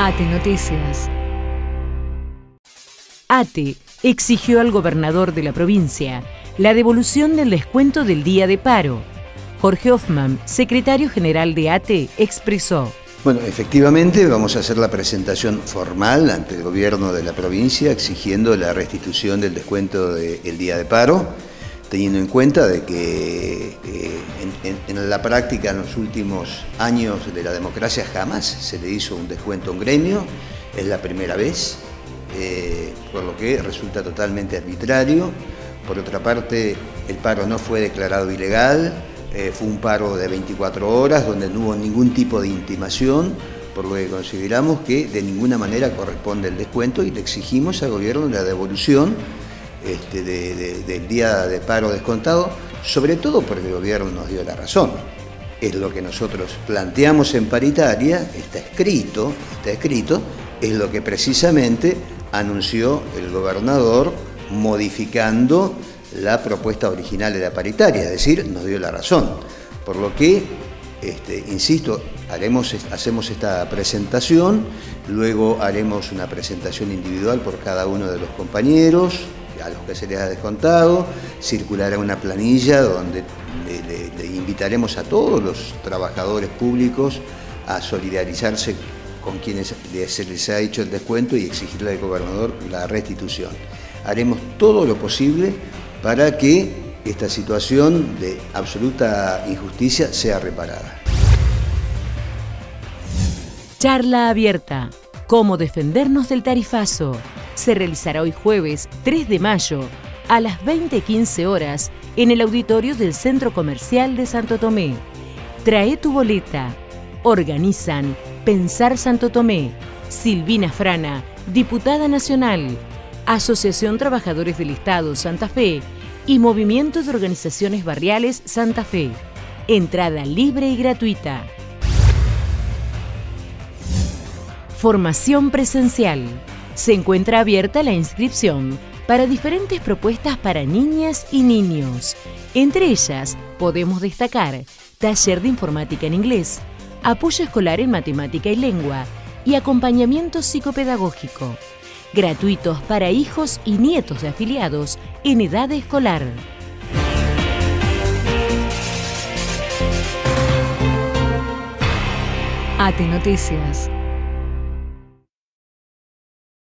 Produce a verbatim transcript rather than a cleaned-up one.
ATE Noticias. ATE exigió al gobernador de la provincia la devolución del descuento del día de paro. Jorge Hoffman, secretario general de ATE, expresó: Bueno, efectivamente vamos a hacer la presentación formal ante el gobierno de la provincia exigiendo la restitución del descuento del día de paro, teniendo en cuenta de que eh, en, en, en la práctica en los últimos años de la democracia jamás se le hizo un descuento a un gremio, es la primera vez, eh, por lo que resulta totalmente arbitrario. Por otra parte, el paro no fue declarado ilegal, eh, fue un paro de veinticuatro horas donde no hubo ningún tipo de intimación, por lo que consideramos que de ninguna manera corresponde el descuento y le exigimos al gobierno la devolución Este, de, de, del día de paro descontado, sobre todo porque el gobierno nos dio la razón. Es lo que nosotros planteamos en paritaria, está escrito, está escrito, es lo que precisamente anunció el gobernador modificando la propuesta original de la paritaria, es decir, nos dio la razón. Por lo que, este, insisto, haremos, hacemos esta presentación, luego haremos una presentación individual por cada uno de los compañeros a los que se les ha descontado, circulará una planilla donde le, le, le invitaremos a todos los trabajadores públicos a solidarizarse con quienes se les ha hecho el descuento y exigirle al gobernador la restitución. Haremos todo lo posible para que esta situación de absoluta injusticia sea reparada. Charla abierta. ¿Cómo defendernos del tarifazo? Se realizará hoy jueves tres de mayo a las veinte quince horas en el auditorio del Centro Comercial de Santo Tomé. Trae tu boleta. Organizan Pensar Santo Tomé, Silvina Frana, diputada nacional, Asociación Trabajadores del Estado Santa Fe y Movimiento de Organizaciones Barriales Santa Fe. Entrada libre y gratuita. Formación presencial. Se encuentra abierta la inscripción para diferentes propuestas para niñas y niños. Entre ellas, podemos destacar taller de informática en inglés, apoyo escolar en matemática y lengua y acompañamiento psicopedagógico. Gratuitos para hijos y nietos de afiliados en edad escolar. ATE Noticias.